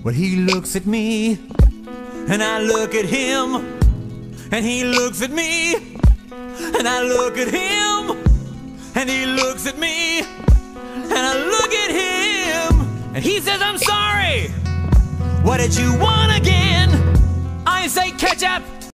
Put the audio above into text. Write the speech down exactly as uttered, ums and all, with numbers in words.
Well, he looks at me, and I look at him, and he looks at me, and I look at him, and he looks at me, and I look at him, and he says, I'm sorry. What did you want again? I say ketchup.